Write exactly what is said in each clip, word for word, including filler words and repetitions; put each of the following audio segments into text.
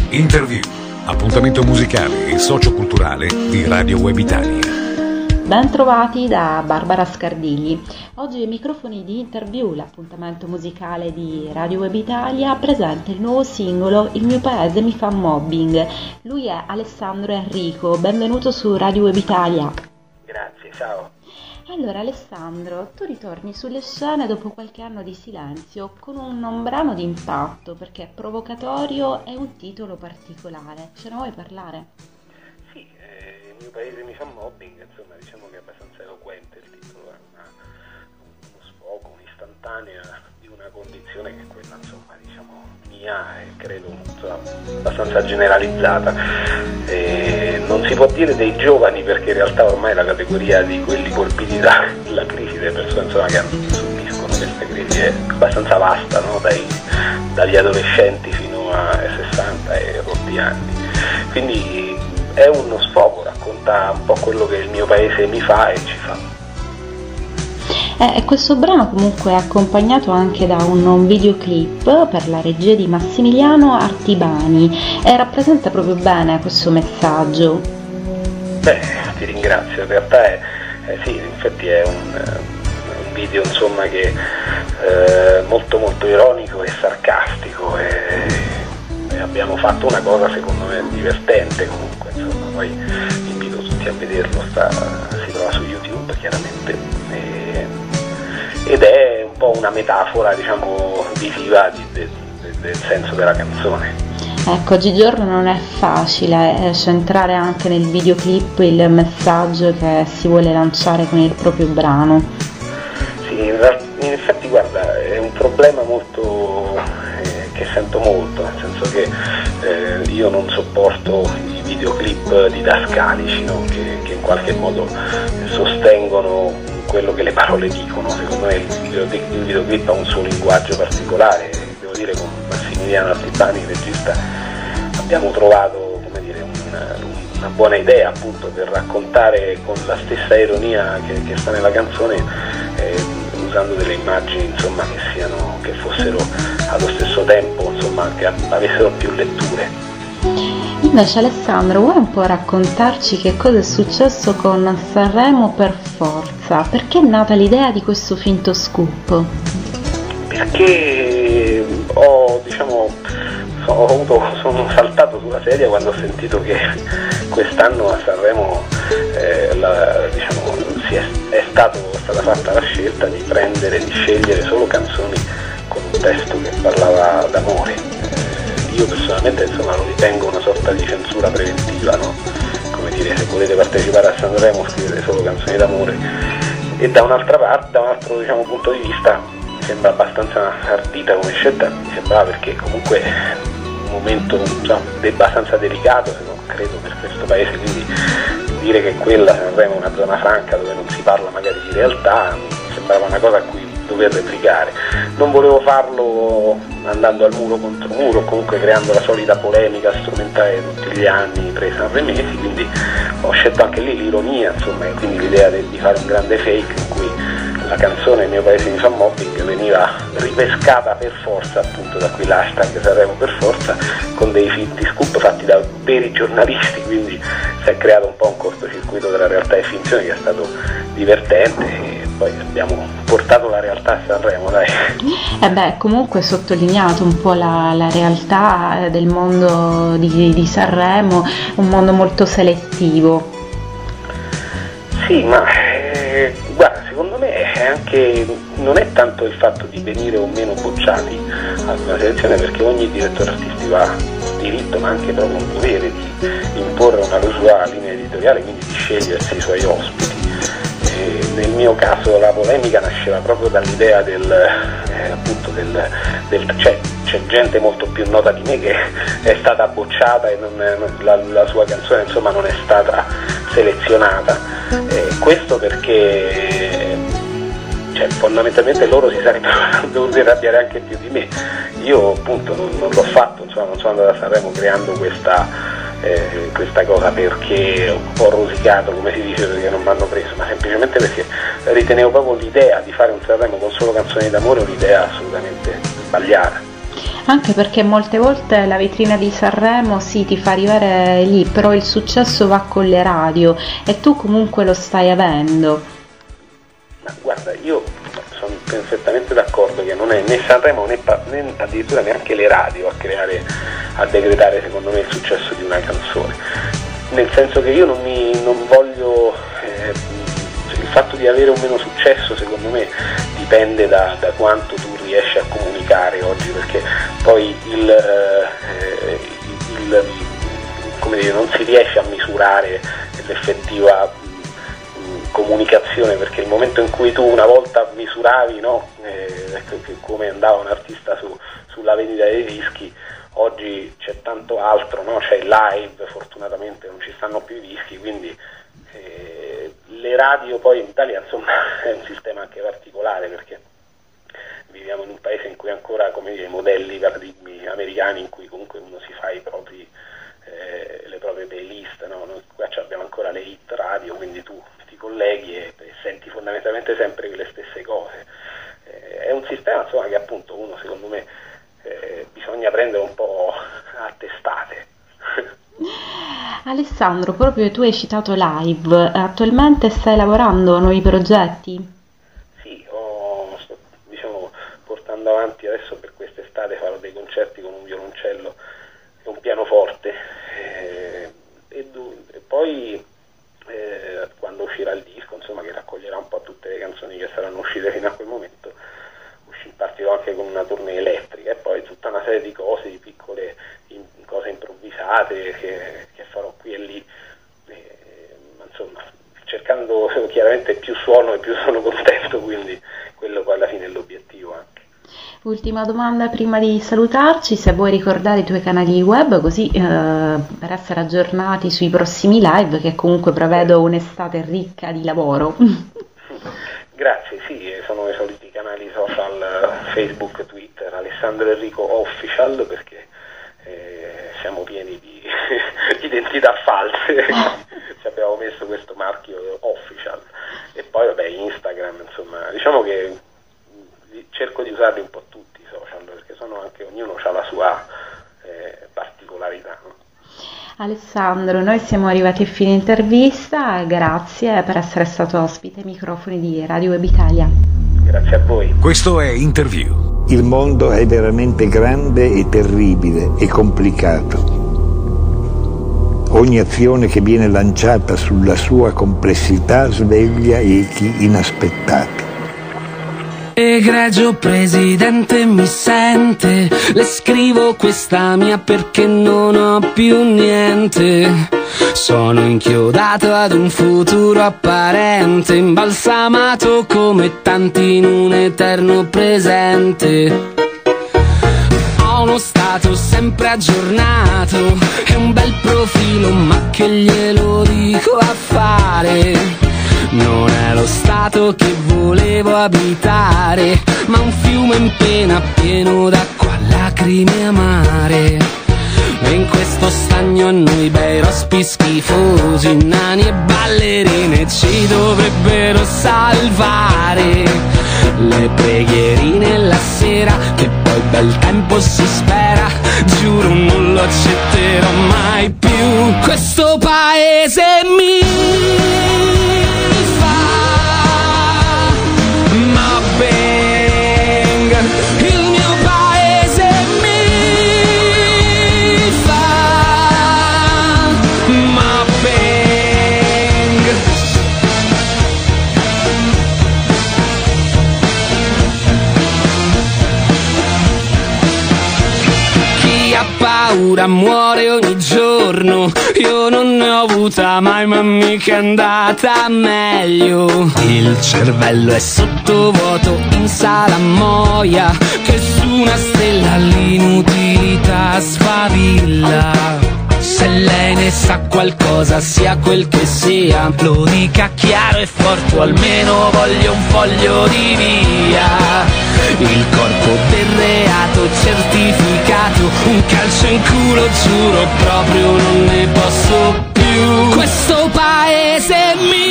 Interview, appuntamento musicale e socioculturale di Radio Web Italia. Ben trovati da Barbara Scardigli. Oggi ai microfoni di Interview, l'appuntamento musicale di Radio Web Italia, presenta il nuovo singolo Il mio paese mi fa mobbing. Lui è Alessandro Enrico, benvenuto su Radio Web Italia. Grazie, ciao. Allora Alessandro, tu ritorni sulle scene dopo qualche anno di silenzio con un, un brano di impatto perché è provocatorio e un titolo particolare. Ce ne vuoi parlare? Sì, eh, il mio paese mi fa mobbing, insomma diciamo che è abbastanza eloquente il titolo, è una, uno sfogo, un'istantanea di una condizione che è quella insomma diciamo mia e credo insomma, abbastanza generalizzata. Eh, non si può dire dei giovani perché in realtà ormai la categoria di quelli colpiti dalla crisi, delle persone insomma, che subiscono questa crisi è abbastanza vasta, no? Dai, dagli adolescenti fino a sessanta e rotti anni. Quindi è uno sfogo, racconta un po' quello che il mio paese mi fa e ci fa. Eh, questo brano comunque è accompagnato anche da un, un videoclip per la regia di Massimiliano Artibani e rappresenta proprio bene questo messaggio. Beh, ti ringrazio, in realtà è, eh, sì, in effetti è un, un video insomma che è eh, molto molto ironico e sarcastico e, e abbiamo fatto una cosa secondo me divertente comunque, insomma, poi invito tutti a vederlo, sta, si trova su YouTube chiaramente. E, ed è un po' una metafora diciamo visiva di, de, de, del senso della canzone. Ecco, oggigiorno non è facile eh, centrare anche nel videoclip il messaggio che si vuole lanciare con il proprio brano. Sì, in, in effetti guarda, è un problema molto eh, che sento molto, nel senso che eh, io non sopporto i videoclip didascalici, no? che, che in qualche modo sostengono quello che le parole dicono. Secondo me il videoclip, il videoclip ha un suo linguaggio particolare, devo dire con Massimiliano Artibani, il regista, abbiamo trovato come dire, una, una buona idea appunto per raccontare con la stessa ironia che, che sta nella canzone, eh, usando delle immagini insomma che siano, che fossero allo stesso tempo insomma che avessero più letture. Invece Alessandro, vuoi un po' raccontarci che cosa è successo con Sanremo per forza? Perché è nata l'idea di questo finto scoop? Perché ho, diciamo, ho avuto, sono saltato sulla sedia quando ho sentito che quest'anno a Sanremo eh, la, diciamo, si è, è, stato, è stata fatta la scelta di prendere, di scegliere solo canzoni con un testo che parlava d'amore. Io personalmente insomma lo ritengo una sorta di censura preventiva, no? Come dire, se volete partecipare a Sanremo scrivete solo canzoni d'amore. E da un'altra parte, da un altro diciamo, punto di vista mi sembra abbastanza ardita come scelta, mi sembrava perché comunque è un momento insomma, abbastanza delicato, se non credo, per questo paese, quindi dire che quella Sanremo è una zona franca dove non si parla magari di realtà mi sembrava una cosa a cui dover replicare. Non volevo farlo andando al muro contro muro, comunque creando la solita polemica strumentale tutti gli anni pre-sanremesi, quindi ho scelto anche lì l'ironia, insomma, e quindi l'idea di, di fare un grande fake in cui la canzone Il mio paese mi fa mobbing veniva ripescata per forza, appunto da qui l'hashtag Sanremo per forza, con dei finti scoop fatti da veri giornalisti, quindi si è creato un po' un cortocircuito tra realtà e finzione che è stato divertente e poi abbiamo portato la realtà a Sanremo, dai. E beh, comunque sottolineato un po' la, la realtà del mondo di, di Sanremo, un mondo molto selettivo. Sì, ma eh, guarda, secondo me è anche, non è tanto il fatto di venire o meno bocciati ad una selezione, perché ogni direttore artistico ha diritto ma anche proprio un dovere di imporre una sua linea editoriale, quindi di scegliersi i suoi ospiti. E nel mio caso la polemica nasceva proprio dall'idea del, eh, appunto del, del cioè, c'è gente molto più nota di me che è stata bocciata e non, la, la sua canzone insomma non è stata selezionata, eh, questo perché cioè, fondamentalmente loro si sarebbero dovuti arrabbiare anche più di me. Io appunto non, non l'ho fatto, insomma, non sono andato a Sanremo creando questa, eh, questa cosa perché ho rosicato, come si dice, perché non mi hanno preso, ma semplicemente perché ritenevo proprio l'idea di fare un Sanremo con solo canzoni d'amore un'idea assolutamente sbagliata. Anche perché molte volte la vetrina di Sanremo sì ti fa arrivare lì, però il successo va con le radio e tu comunque lo stai avendo. Ma guarda, io sono perfettamente d'accordo che non è né Sanremo né, né addirittura neanche le radio a creare, a decretare secondo me il successo di una canzone, nel senso che io non mi non voglio eh, il fatto di avere o meno successo secondo me dipende da, da quanto tu riesci a comunicare oggi, perché poi il, eh, il come dire, non si riesce a misurare l'effettiva mh, comunicazione, perché il momento in cui tu una volta misuravi, no, eh, come andava un artista su, sulla vendita dei dischi, oggi c'è tanto altro, no? C'è il live, fortunatamente non ci stanno più i dischi, quindi eh, le radio poi in Italia insomma è un sistema anche particolare, perché viviamo in un paese in cui ancora, come dire, modelli, paradigmi americani in cui comunque uno si fa i propri, eh, le proprie playlist, no? Noi qua abbiamo ancora le hit radio, quindi tu ti colleghi e, e senti fondamentalmente sempre le stesse cose. Eh, è un sistema insomma che appunto uno secondo me eh, bisogna prendere un po' a testate. Alessandro, proprio tu hai citato live, attualmente stai lavorando a nuovi progetti? Sì, ho, sto diciamo, portando avanti adesso per quest'estate, farò dei concerti con un violoncello e un pianoforte eh, e, e poi eh, quando uscirà il disco, insomma, che raccoglierà un po' tutte le canzoni che saranno uscite fino a quel momento, partirò anche con una tournée elettrica e poi tutta una serie di cose, di piccole in, cose improvvisate che, che farò qui e lì, e, ma insomma cercando chiaramente più suono e più sono contento, quindi quello poi alla fine è l'obiettivo anche. Ultima domanda prima di salutarci, se vuoi ricordare i tuoi canali web così eh, per essere aggiornati sui prossimi live, che comunque prevedo un'estate ricca di lavoro. Grazie, sì, sono i soliti canali social, Facebook, Twitter, Alessandro Enrico Official, perché eh, siamo pieni di identità false, ci abbiamo messo questo marchio Official, e poi vabbè Instagram, insomma, diciamo che cerco di usarli un po' tutti i social, perché sono anche, ognuno ha la sua eh, particolarità, no? Alessandro, noi siamo arrivati a fine intervista, grazie per essere stato ospite ai microfoni di Radio Web Italia. Grazie a voi. Questo è Interview. Il mondo è veramente grande e terribile e complicato. Ogni azione che viene lanciata sulla sua complessità sveglia echi inaspettati. Egregio presidente mi sente, le scrivo questa mia perché non ho più niente. Sono inchiodato ad un futuro apparente, imbalsamato come tanti in un eterno presente. Ho uno stato sempre aggiornato e un bel profilo, ma che glielo dico a fare? Non è lo stato che volevo abitare, ma un fiume in pena pieno d'acqua, lacrime amare. E in questo stagno a noi bei rospi schifosi, nani e ballerine ci dovrebbero salvare. Le preghierine la sera, che poi bel tempo si spera, giuro non lo accetterò mai più. Questo paese mi paura muore ogni giorno, io non ne ho avuta mai, ma mica è andata meglio. Il cervello è sottovuoto in salamoia, che su una stella l'inutilità sfavilla. Se lei ne sa qualcosa, sia quel che sia, lo dica chiaro e forte, o almeno voglio un foglio di via. Il corpo del reato certificato, un calcio in culo, giuro proprio non ne posso più. Questo paese mi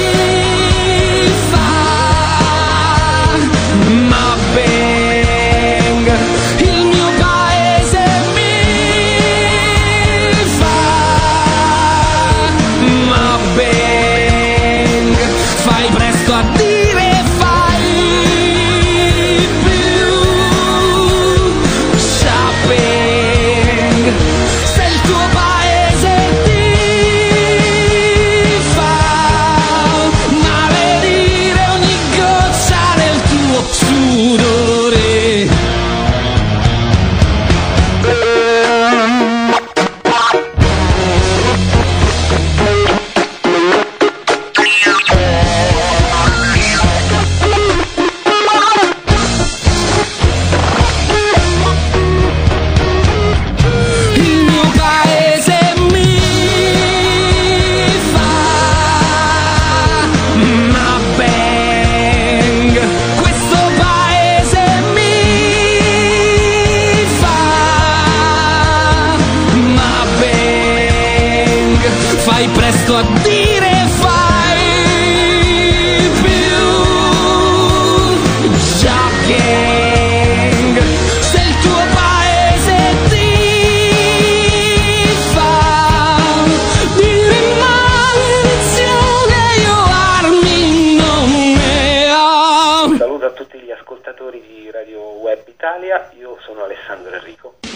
fa mobbing, il mio paese a dire fai più jogging. Se il tuo paese ti fa dire maledizione, io armi non ne ho. Saluto a tutti gli ascoltatori di Radio Web Italia, io sono Alessandro Enrico.